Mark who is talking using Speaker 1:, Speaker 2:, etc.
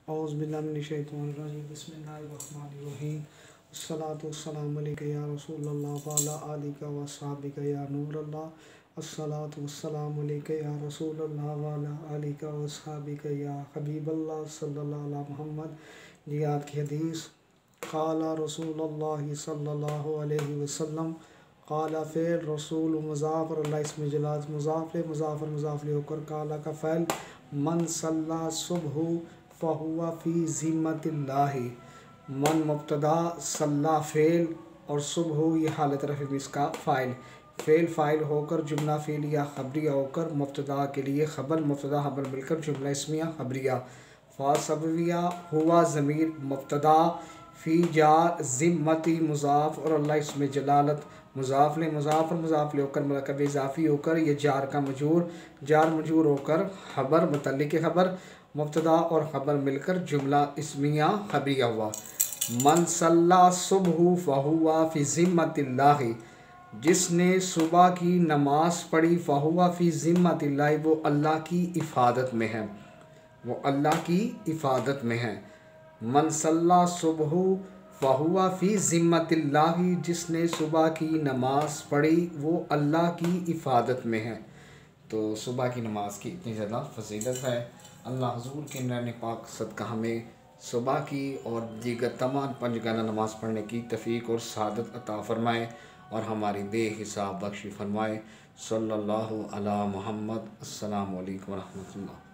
Speaker 1: औज़ुबिल्लाहिमिनश्शैतानिर्रजीम बिस्मिल्लाहिर्रहमानिर्रहीम अस्सलातु वस्सलामु अलैका या रसूलल्लाह व अला आलिका व अस्हाबिका या नूरल्लाह अस्सलातु वस्सलामु अलैका या रसूलल्लाह व अला आलिका व अस्हाबिका या हबीबल्लाह सल्लल्लाहु अला मुहम्मद। जियाद की हदीस क़ाला रसूलुल्लाह सल्लल्लाहु अलैहि वसल्लम क़ाला फ़ेल रसूल मुज़ाफ़र अल्लाह इसमें जलाल मुज़ाफ़र होकर काला का फ़ैल मन सल्ला सुबह फ़हुवा फ़ी ज़िम्मतिल्लाहि। मन मुब्तदा, सल्ला फ़ेल और सुबह ये हालत रफ़ी में इसका फ़ाइल। फ़ेल फ़ाइल होकर जुमला फ़ेलिया ख़बरिया होकर मुब्तदा के लिए ख़बर मुब्तदा ख़बर मिलकर जुमला इस्मिया ख़बरिया। फ़ा सबविया हुआ ज़मीर मुब्तदा फ़ी जार ज़िम्मती मुज़ाफ़ और अल्लाह इसमें जलालत मुज़ाफ़ ले मुज़ाफ़ और मुज़ाफ़ ले होकर मरकब इज़ाफ़ी होकर ये जार का मजूर होकर ख़बर मुतल्लिक़ ख़बर मुब्तदा और ख़बर मिलकर जुमला इस्मिया ख़बरिया हुआ। मन सल्ला सुबह फ़हुवा फ़ी ज़िम्मतिल्लाहि। जिसने सुबह की नमाज़ पढ़ी फ़हुवा फ़ी ज़िम्मतिल्लाहि वो अल्लाह की इफ़ादत में है, वो अल्लाह की इफ़ादत में है। मन सल्ला सुबह फ़हुवा फ़ी ज़िम्मतिल्लाहि। जिसने सुबह की नमाज़ पढ़ी वो अल्लाह की इफ़ादत में है। तो सुबह की नमाज की इतनी ज़्यादा फजीलत है। अल्लाह हुज़ूर के नूरानी पाक सदका हमें सुबह की और दीगर तमाम पंजगाना नमाज़ पढ़ने की तौफ़ीक़ और सआदत अता फ़रमाए और हमारी बेहिसाब बख्शी फ़रमाए। सल्लल्लाहु अला मुहम्मद। अस्सलामु अलैकुम व रहमतुल्लाह।